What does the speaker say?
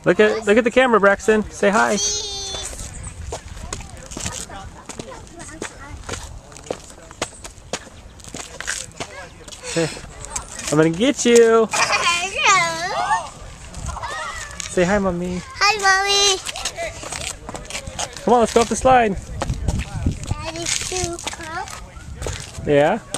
Look at the camera, Braxton. Say hi. Say, I'm gonna get you. Say hi, Mommy. Hi, Mommy. Come on, let's go up the slide. Daddy's too, huh? Yeah.